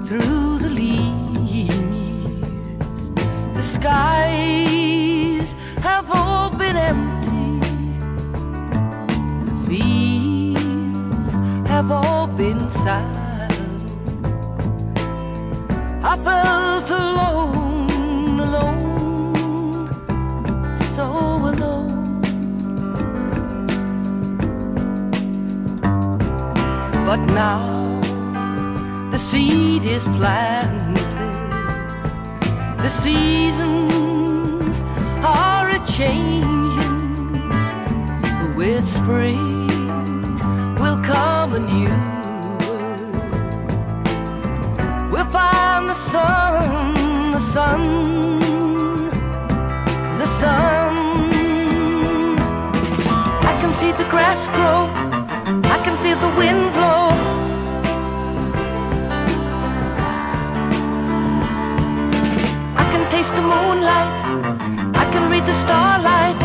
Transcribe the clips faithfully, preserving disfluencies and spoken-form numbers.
through the lean years. The skies have all been empty, the fields have all been silent. I felt alone, alone, so alone. But now the seed is planted, the seasons are a-changin'. With spring will come a new world. We'll find the sun, the sun, the sun. I can see the grass grow, I can feel the wind blow. I can taste the moonlight, I can read the starlight.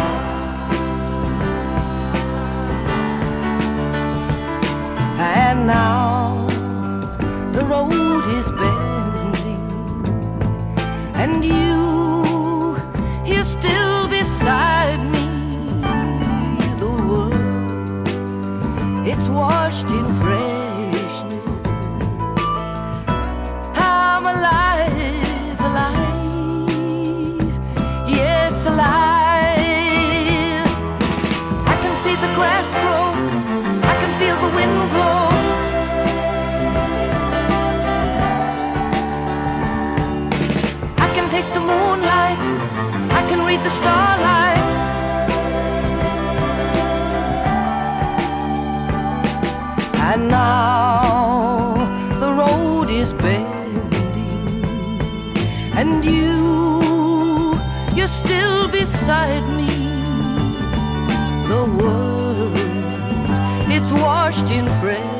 And now the road is bending, and you, you're still beside me. The world, it's washed in freshness. I'm alive, alive, yes, alive. I can see the grass grow, I can feel the wind blow. I can taste the moonlight, I can read the starlight. And now the road is bending, and you, you're still beside me. The world, it's washed in freshness.